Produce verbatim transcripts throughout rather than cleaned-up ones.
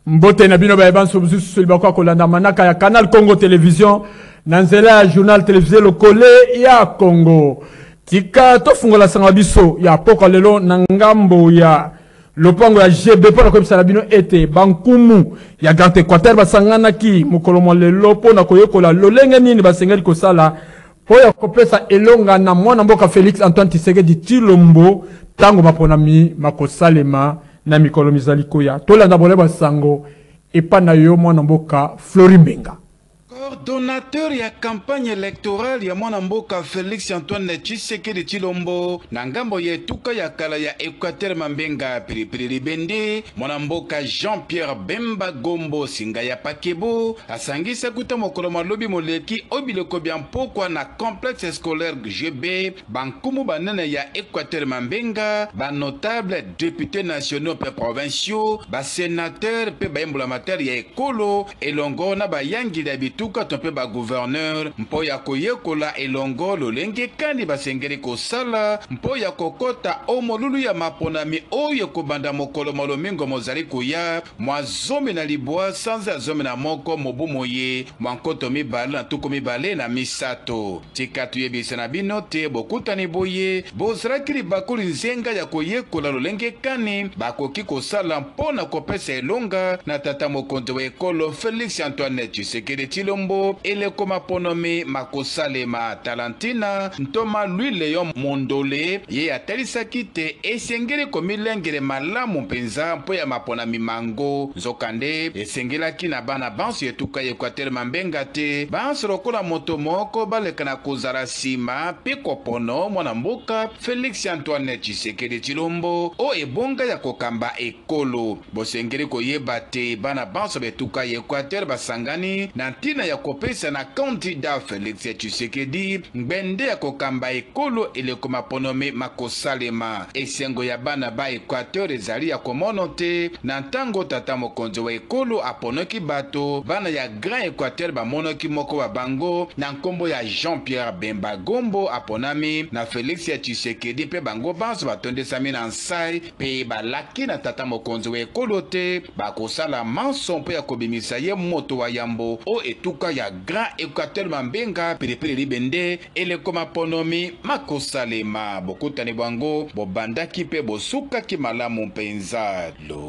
Mbote na bino ba ebanso busu sulba kwa kolanda manaka ya Canal Congo Télévision nanzela ya journal télévisé le Kole ya Congo. Tika tofungola sanga biso ya poko lelo na ngambo ya lopango ya G B pona ko bino ete bankumu ya Grand Équateur basangana ki mokolo mo lelo pona koyekola lolenge nini basengeli kosala po ya kopesa elonga na mwana mboka Félix Antoine Tshisekedi Tshilombo tango maponami makosalema na mikolo mizali koya tolanda boleba sango epa na yo mwana mboka Florimbenga. Coordonnateur ya campagne électorale ya mwana mboka Félix Antoine Tshisekedi Tshilombo na ngambo ya etuka ya kala ya Équateur Mambenga Pilipili Libende mwana mboka Jean-Pierre Bemba Gombo singa ya Pakebo asangisa kuta mokolo malobi moleki obileko bya mpokwa na complexe scolaire G B bankumu banene ya Équateur Mambenga ba notable députés nationaux pe provinciaux ba sénateurs pe ba emblemateurs ya ekolo elongo na ba yangi da bituka tompe ba gouverneur mpo ya koyekola elongo lolenge kandi basengeli kosala mpo ya kokota omolulu ya maponami oyo kobanda mokolo molomingo mozali koya mwa zomi na libwa sanza ya zomi na moko mobu moye mwankoto mibale na tuku mibale na misato tika tuyebisa na bino te bokutani boye bozalaki libakuli nzenga ya koyekola lolenge kani bakoki kosala mpo na kopesa elonga na tata mokonzi wa ekolo Félix Antoine Tshisekedi Tshilombo eleko maponomi makosalema talantina ntoma Louis Léon Mondole ye atalisaki te esengeli komilengele malamu mpenza mpo ya maponami mango nzokande esengelaki na bana banso etuka Équateur Mambenga te banso lokola moto moko baleka na kozala nsima mpe kopono mwana mboka Félix Antoine Tshisekedi Tshilombo o ebonga ya kokamba ekolo bosengeli koyeba te bana banso betuka Équateur basangani na ntina ya kopesa na candidat Félix Tshisekedi ngbende ya kokamba ekolo eleko maponome makosalema esengo ya bana ba Équateur ezali ya komono te na ntango tata mokonzi wa ekolo aponoki bato bana ya Grand Équateur bamonoki moko wa bango na nkombo ya Jean-Pierre Bemba Gombo aponami na Félix Tshisekedi pe bango banso batondesami na nsai pe balaki na tata mokonzi wa ekolo te bakosala manso mpo ya kobimisa ye moto wa yambo o etuka ya Grand Équateur Mambenga Pilipili Libende eleko maponomi makosalema bokutani bwango bobandaki pe bosukaki malamu mpenza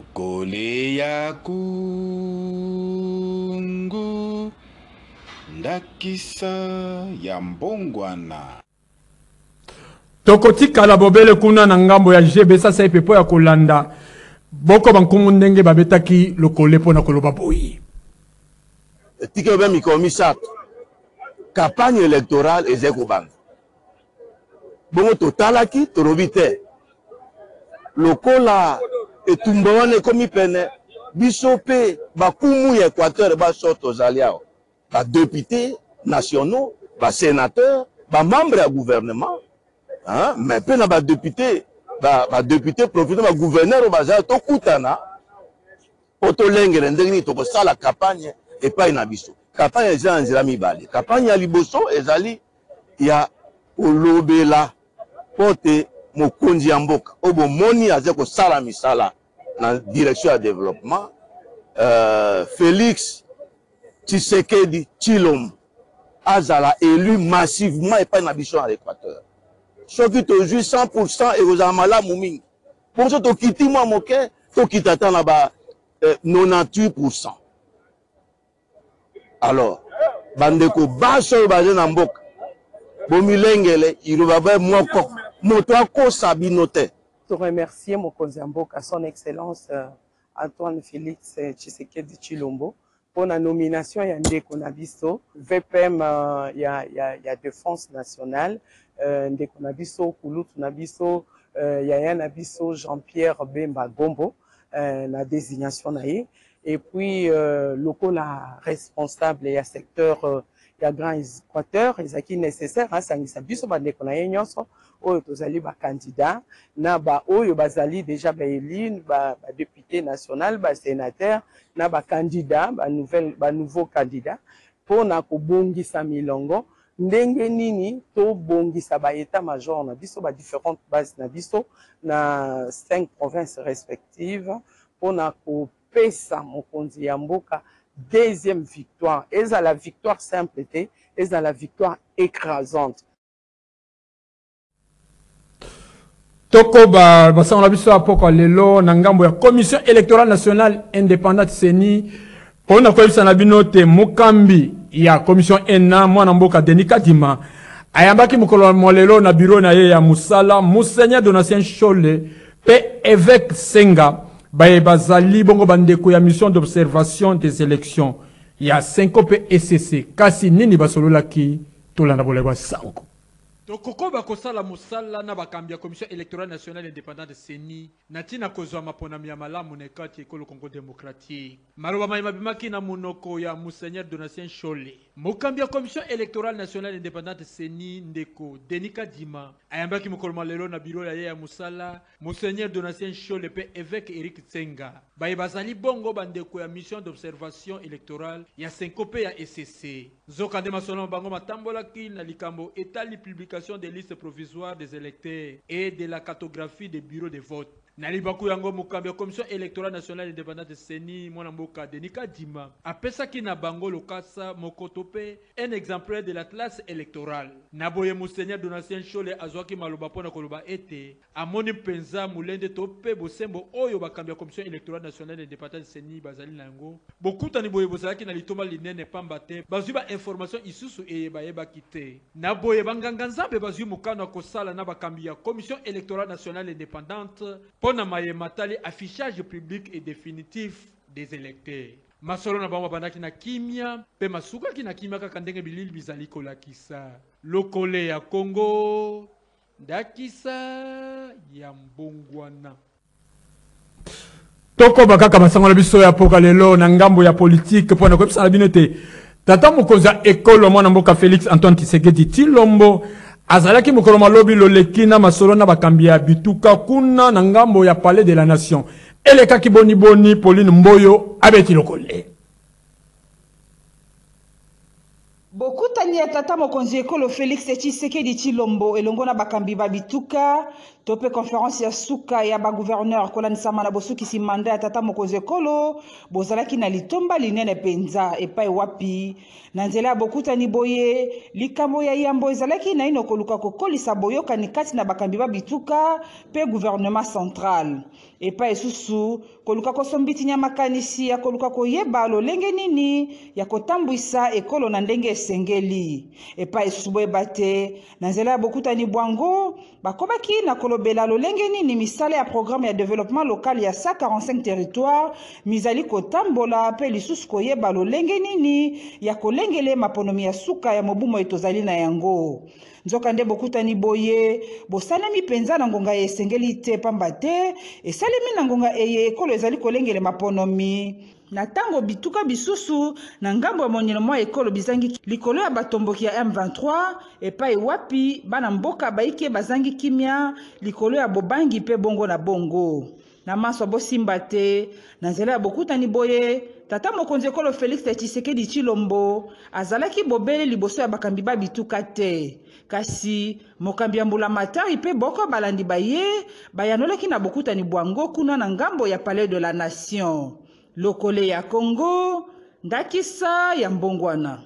lokole ya kungu ndakisa ya mbongwana tokotika la bobele kuna na ngambo ya G B sasa epepo ya kolanda boko bankumu ndenge babetaki lokole pona koloba boyi tike be mikolo misato campagne électorale eze kobanga bongo totalaki tolobi te lokola etumba wana ekomi pene biso mpe bakumu ya Équateur baso tozali awa badéputé nationaux basénateur bamembre ya gouvernement mais mpe na badéputé badéputé profite bagouverneur oyo bazali tokutana mpo tolengela ndenge nini tokosala campagne epai na biso campagne eza na nzela mibale campagne ya liboso ezali ya kolobela mpo te mokonzi ya mboka oyo bomoni aza kosala misala na direction ya développement euh, Félix Tshisekedi Tshilombo azala élu massivement epai na biso na l'Équateur soki tozwi cent pour cent ekozala malamu mingi bonso tokiti mwa moke tokita ata na ba eh, quatre-vingt-dix-huit pour cent. Alors, bandeko baso oyo baza na mboka bomilengele iloba ba moko moto akosa bino te. To remercier mokonzi ya mboka son excellence euh, Antoine Félix euh, Tshisekedi Tshilombo pour la nomination ya ndeko na biso V P M euh, ya, ya, ya défense nationale euh, ndeko na biso kulutu na biso euh, yaya na biso Jean-Pierre Bemba Gombo euh, na désignation na ye. Et puis, euh, lokola responsable ya secteur euh, ya Grand Équateur, ezaki nécessaire, hein, sangisa biso ba ndeko na ye nyonso, oyo tozali ba candidat, na ba oyo bazali déjà ba élu, ba, ba député national, ba sénateur, na ba candidat, ba nouvelle, ba nouveau candidat, pour na kobongisa milongo, ndenge nini to bongisa ba état major na biso, ba différentes bases na biso, na cinq provinces respectives, pour na ko kopesa mokonzi ya mboka deuxième victoire. Et ça la victoire simple, et ça la victoire écrasante. Toko ba basanga biso apoko lelo na ngambo ya commission électorale nationale indépendante seni pona ko bisa na binote mokambi ya commission ena mwana mboka Denis Kadima ayambaki mukolo molelo na bureau na ye ya musala Monseigneur Donatien Chole pe évêque Senga baye bazali bongo bandeko ya mission d'observation des élections ya Syncope E C C kasi nini basololaki tolanda boleba sanko. Tokoko bakosala musala na bakambi ya commission électorale nationale indépendante de Seni natina kozwa maponami ya malamu na kati ekolo Congo démocratique maloba mayima bimaki na munoko ya Monseigneur Donatien Chole mokambi ya commission électorale nationale indépendante de Seni ndeko Denis Kadima ayambaki mokolo malelo na biro ya ye ya musala Monseigneur Donatien Chole pe évêque Eric Tsenga baye bazali bongo bandeko ya mission d'observation électorale ya Syncope ya E C C zokande masolo bango matambolaki na likambo etali publication des listes provisoires des électeurs et de la cartographie des bureaux de vote. Nalibaku yango mukambi ya commission électorale nationale indépendante de Seni mwana mboka Denis Kadima apesaki na bango lokasa mokotope un exemplaire de l'atlas électoral. Naboye Monseigneur Donatien Chole azwaki maloba pona koloba ete amoni penza mulende tope bosembo oyo bakambi ya commission électorale nationale indépendante de Seni bazali nango. Bokuta ni boye bozalaki na litoma linene pamba te bazwi ba information isusu eyeba yeba kite. Naboye banganga nzambe bazwi mukano kosala na bakambi ya commission électorale nationale indépendante pona maye matali affichage public et définitif des électeurs. Masolo na bango bandaki na kimia pe masuka ki na kimia kaka ndenge bilili bizali kolakisa lokole ya Congo ndakisa ya mbongwana. Toko bakaka masango na biso ya poka lelo na ngambo ya politique pona ko bisala binote tata mokonza ekolo mwana mboka Félix Antoine Tshisekedi Tshilombo azalaki mokolo malobi loleki na masolo na bakambi ya bituka kuna na ngambo ya palais de la nation eleka kiboni boni Pauline Mboyo abeti lokole. Bokutani ya tata mokonzi ekolo Félix Tshisekedi Tshilombo elongo na bakambi ba bituka tope conférence ya suka ya ba gouverneur kolanisa mana bosukisi manda ya tata mokonzi ekolo bozalaki na litomba linene penza epai wapi na nzela bokutani boye likambo ya yambo ezalaki na ino koluka kokolisa boyoka ni kati na bakambi ba bituka pe gouvernement central epai susu koluka kosombiti nya makanisi ya koluka koyeba lolenge nini ya kotambwisa ekolo na ndenge esengeli epai susu boyeba te na nzela ya bokutani bwango bakobaki na kolobela lolenge nini misala ya programme ya développement local ya cent quarante-cinq territoires mizali kotambola pe lisusu koyeba lolenge nini ya kolengele maponomi ya suka ya mobumo etozali na yango nzoka nde bokutani boye bosalemi penza na ngonga esengeli te pamba te esalemi na ngonga eye ekolo ezali kolengele maponomi na tango bituka bisusu na ngambo ya monyelo mwa ekolo bizangi likolo ya batomboki ya M vingt-trois epai wapi bana mboka baike bazangi kimia likolo ya bobangi pe bongo na bongo na maso bosimba te na nzela ya bokutani boye tata mokonzi ekolo Félix Tshisekedi Tshilombo azalaki bobele liboso ya bakambi ba bituka te kasi mokambi ya mbula matari pe boko balandi baye bayanolaki na bokutani bwango kuna na ngambo ya palais de la nation lokole ya Congo ndakisa ya mbongwana.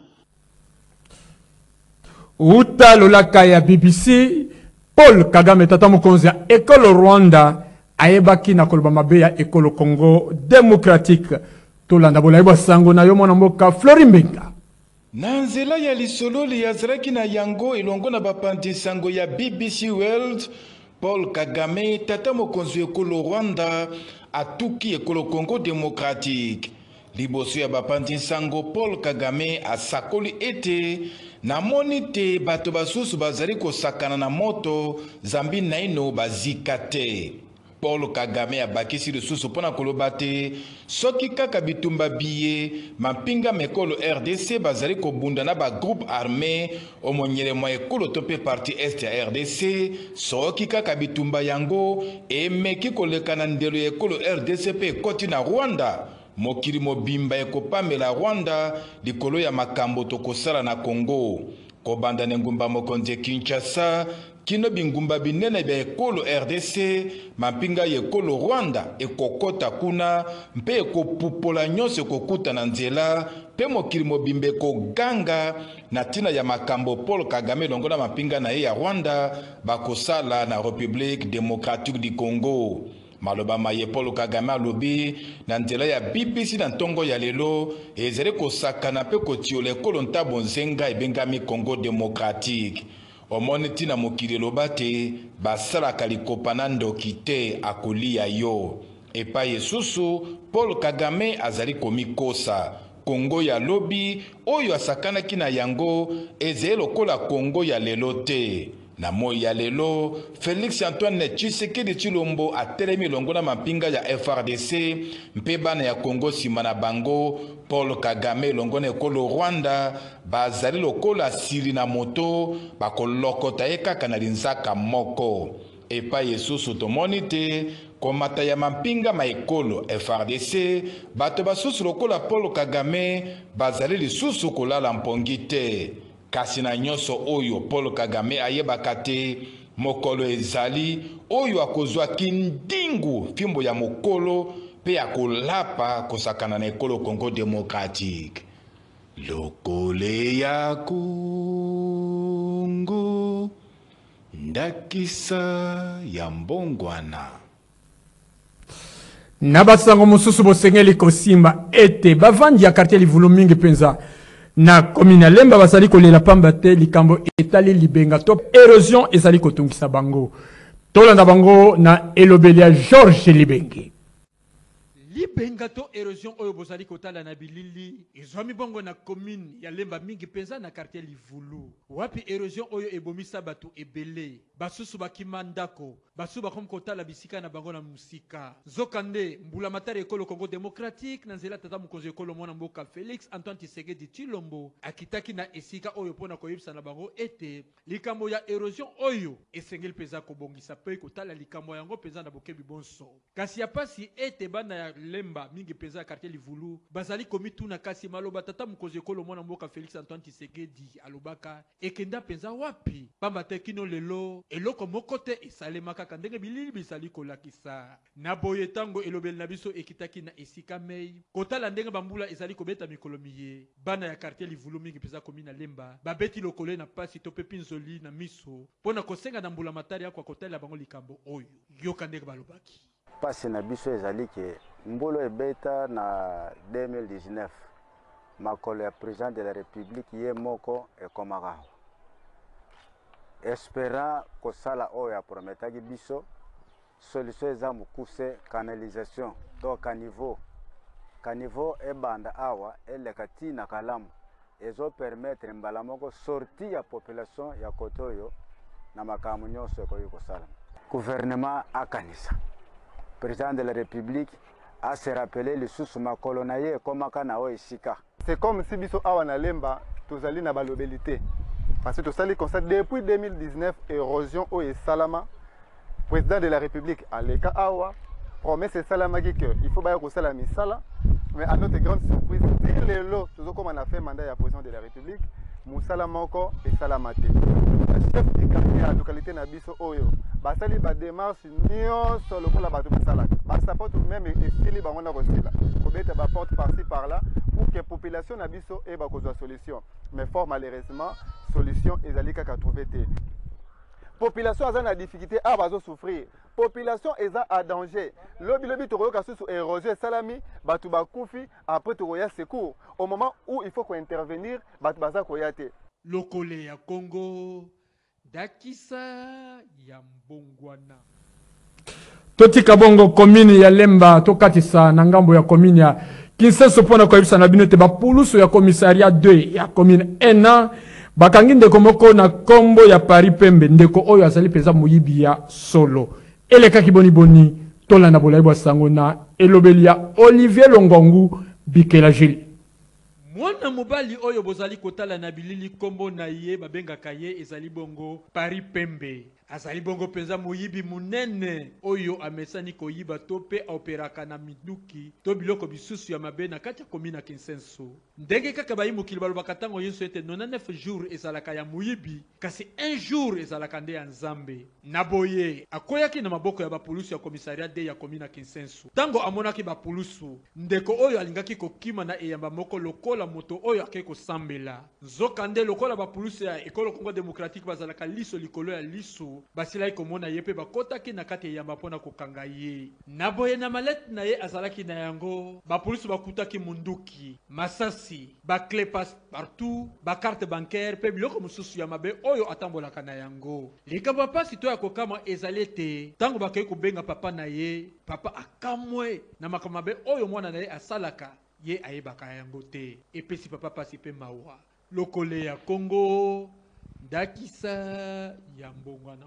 Uta lolaka ya B B C Paul Kagame tata mokonzi ya ekolo Rwanda ayebaki na koloba mabe ya ekolo Congo démocratique tolanda bolayeba sango na yo mwana mboka Florimbenga. Na nzela ya lisololi yazalaki na yango elongo na bapandi sango ya B B C World Paul Kagame tata mokonzi ekolo Rwanda atuki ekolo Congo démocratique liboso ya bapandi sango Paul Kagame asakoli ete na monite bato basusu bazali kosakana na moto zambi naino bazika te. Paul Kagame abakisi lisusu pona koloba te soki kaka bitumba biye mapinga mekolo R D C bazali kobunda na ba groupe armé omonyele mwa ekolo tope parti est ya R D C soki kaka bitumba yango emeki koleka na ndelo ya ekolo R D C pe koti na Rwanda mokili mobimba ekopamela Rwanda likolo ya makambo tokosala na Congo kobanda ngumba mokonzi Kinshasa kino bingumba binene bya ekolo R D C mapinga ya ekolo Rwanda ekokota kuna mpe ekopupola nyonso ekokuta na nzela mpe mokili mobimba ekoganga na ntina ya makambo Paul Kagame elongo na mapinga na ye ya Rwanda bakosala na République démocratique du Congo. Maloba maye Paul Kagame alobi na nzela ya B B C na ntongo ya lelo ezali kosakana mpe kotiola ekolo ntabo nzenga ebengami Congo démocratique. Omoni tina mokili eloba te basalaka likopa na ndoki te akolia yo. Epa yesusu Paul Kagame azali komikosa. Congo ya lobi oyo asakanaki na yango ezali lokola Congo ya lelo te. Na moi ya lelo, Félix Antoine Tshisekedi Tshilombo atelemi longo na mapinga ya F R D C, mpe bana ya Congo sima na bango, Paul Kagame longo na ekolo Rwanda, bazali lokola siri na moto, bakolokota ye kaka na linzaka moko. Epa yesusu tomoni te, komata ya mapinga ma ekolo F R D C, bato basusu lokola Paul Kagame, bazali lisusu kolala mpongi te. Kasi na nyonso oyo Paul Kagame ayebaka te mokolo ezali oyo akozwa kindingu fimbo ya mokolo pe akolapa kosakana na ekolo Congo démocratique. Lokole ya Congo ndakisa ya mbongwana. Nabasango mususu bosengeli kosimba ete bavandi ya quartier Livulu mingi penza na komina lemba basali kolela pamba te likambo etali libenga top érosion ezali kotungisa bango tolanda bango na elobelia Georges Libenge. Libenga to érosion oyo bozali kotala na bilili ezwami bongo na commune ya lemba mingi penza na quartier Livulu wapi érosion oyo ebomisa batu ebele basusu bakimandako basu bakom kotala bisika na bango na musika zokande mbula matari ekolo Congo démocratique na nzela tata mukonzi ekolo mwana mboka Félix Antoine Tshisekedi Tshilombo akitaki na esika oyo pona koyebisa na bango ete likambo ya érosion oyo esengeli peza kobongisa pe kotala likambo yango peza na bokebi bonso kasi ya pasi ete bana ya lemba mingi peza quartier Livulu bazali komituna kasi maloba tata mukonzi ekolo mwana mboka Félix Antoine Tshisekedi alobaka ekenda peza wapi pamba te kino lelo eloko moko te esalemaka kandenge bilili bisali kolakisa na boye tango elobeli na biso ekitaki na esika mei kotala ndenge bambula ezali kobeta mikolo miye bana ya quartier Livulu mingi peza komina lemba babeti lokole na pasi to pe pinzoli na miso pona kosenga na mbula matari ya kwa kotala bango likambo oyo yoka ndenge balobaki pasi na biso ezali ke mbolo ebeta na deux mille dix-neuf makolo ya président de la république ye moko ekomaka espérant kosala oyo aprometaki biso solution eza mokuse canalisation donc caniveau caniveau ebanda awa eleka ntina kalamu ezopermettre mbala moko sorti ya population ya kote oyo na makambo nyonso ekoki kosala gouvernement akanisa président de la république a se rappelé lisusu makolo na ye ekomaka na oyo esika. C'est comme si biso awa na lemba tozali na balobelité. Parce que tosali constat depuis deux mille dix-neuf érosion au salama président de la République aleka awa promesse salama que il faut ba ko sala misala mais à notre grande surprise dès le lot toujours comme on a fait mandat ya président de la République musala moko et salamate chef de quartier à localité na biso oyo basali ba démarche nyonso lokola bato basala ba support même esili bango na kosila kobeta ba porte par-ci par-là pour que population na biso e ba kozwa solution mais fort malheureusement solution ezali kaka trouver te population aza na difficulté a bazo souffrir population eza à danger lobi lobi toroyoka susu érosion salami batu bakufi après toroya secours au moment où il faut ko intervenir batu baza koya te lokole ya Congo dakisa ya mbongwana totika bongo commune ya lemba tokatisa na ngambo ya commune ya Kinshasa pona koyebisa na bino te bapulusu ya commissariat deux ya commune un bakangi ndeko moko na kombo ya Paris Pembe ndeko oyo azali peza moyibi ya solo eleka kiboni boni tolanda bolayi bwa sango na elobeli ya Olivier Longongu Bikela Gilles. Mwana mobali oyo bozali kotala na bilili kombo na ye babengaka ye ezali bongo Paris Pembe azali bongo penza moyibi munene oyo amesani koyiba to pe operaka na miduki to biloko bisusu ya mabe na kati ya komina Kinsenso. Ndenge kaka bayi mokili balobaka ntango yesu ete quatre-vingt-dix-neuf jours ezalaka ya moyibi kasi un jour ezalaka nde ya nzambe. Na boye akoyaki na maboko ya bapulusu ya komisariat de ya komina Kinsenso. Tango amonaki bapulusu ndeko oyo alingaki kokima na eyamba moko lokola moto oyo ake kosambela. Nzoka nde lokola bapulusu ya ekolo Congo Démocratique bazalaka liso likolo ya liso basilaki komona ye pe bakotaki na kati eyamba mpona kokanga ye. Na boye na malete na ye azalaki na yango bapulusu bakutaki munduki masasi bakle passe partout bakarte bancaire pe biloko mosusu ya mabe oyo atambolaka na yango. Likambo pasi to ya kokama ezali ete tango bakei kobenga papa na ye papa akamwe na makambo mabe oyo mwana na ye asalaka ye ayebaka yango te epesi papa pasi pe mawa. Lokole ya Congo Dakisa ya mbongwana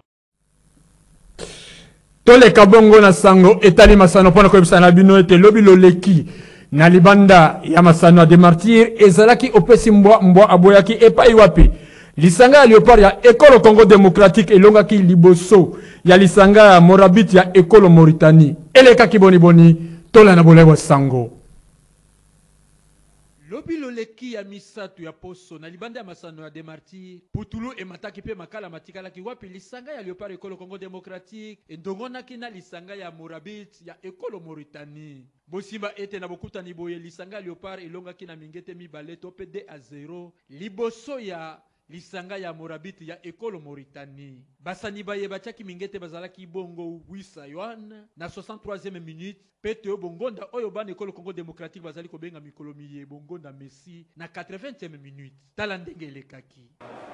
toleka bongo na sango etali masano pona koyebisa na bino ete lobi loleki na libanda ya masano ya Demartir ezalaki opesi mbwa mbwa aboyaki epai wapi lisanga ya Léopard ya ekolo Congo Démocratique elongaki liboso ya lisanga ya Morabit ya ekolo Mauritanie elekaki boni boni tola na bolewa sango. Lobi loleki ya misatu ya poso na libanda ya masano ya Demartir putulu emataki pe makala matikalaki wapi lisanga ya Léopard ekolo Congo Démocratique endongonaki na lisanga ya Morabit ya ekolo Mauritanie. Bosimba ete na bokutani boye lisanga ya Léopard elongaki na mingete mibale to pe deux à zéro liboso ya lisanga ya Morabit ya ekolo Mauritanie. Basani baye batiaki mingete bazalaki bongo wisa yoan na soixante-troisième minute pete o bongonda oyo bana ekolo Congo Démocratique bazali kobenga mikolo miye bongonda Messi na quatre-vingtième minute. Tala ndenge elekaki.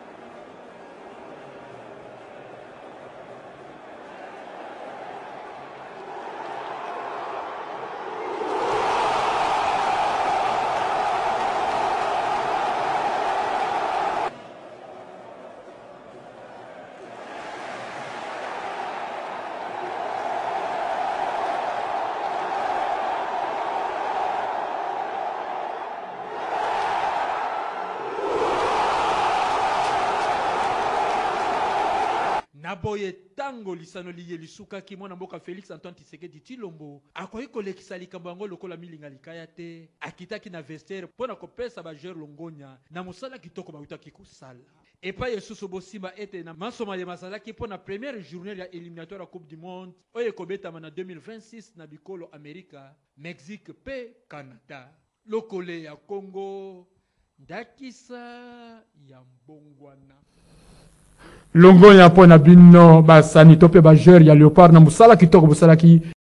Naboye tango lisano liye lisuka ki mwana mboka Félix Antoine Tshisekedi Tshilombo akoyi kolekisa likambo yango lokola milinga likaya te akitaki na vestiaire pona kopesa ba joueur longonya na musala kitoko bautaki kosala. Epa yesusu bosimba ete na masoma ya mazalaki pona première journée ya éliminatoire ya Coupe du Monde oye kobetama na deux mille vingt-six na bikolo Amerika, Mexique pe Canada. Lokole ya Congo Dakisa ya mbongwana longo ya pona bino basani tope ba joueur ya Léopard na musala kitoko bosalaki